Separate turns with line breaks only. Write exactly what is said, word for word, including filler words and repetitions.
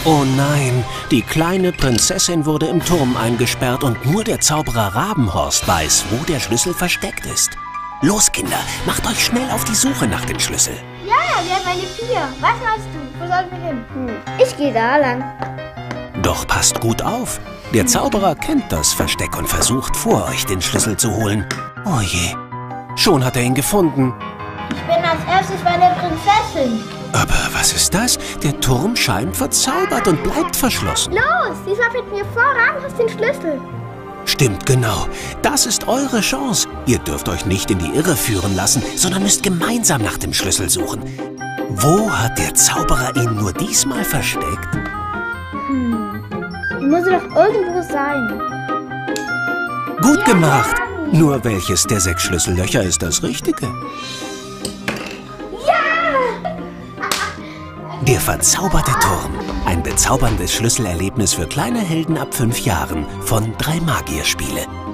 Oh nein, die kleine Prinzessin wurde im Turm eingesperrt und nur der Zauberer Rabenhorst weiß, wo der Schlüssel versteckt ist. Los, Kinder, macht euch schnell auf die Suche nach dem Schlüssel.
Ja, wir haben eine vier. Was meinst du? Wo sollen wir hin?
Hm. Ich gehe da lang.
Doch passt gut auf. Der Zauberer kennt das Versteck und versucht vor euch den Schlüssel zu holen. Oh je, schon hat er ihn gefunden.
Ich bin als erstes bei der Prinzessin.
Aber was ist das? Der Turm scheint verzaubert und bleibt verschlossen.
Los, diesmal fällt mir vor, Rabenhorst den Schlüssel.
Stimmt genau. Das ist eure Chance. Ihr dürft euch nicht in die Irre führen lassen, sondern müsst gemeinsam nach dem Schlüssel suchen. Wo hat der Zauberer ihn nur diesmal versteckt?
Hm, die muss doch irgendwo sein.
Gut gemacht. Nur welches der sechs Schlüssellöcher ist das Richtige? Der verzauberte Turm. Ein bezauberndes Schlüsselerlebnis für kleine Helden ab fünf Jahren von drei Magierspiele.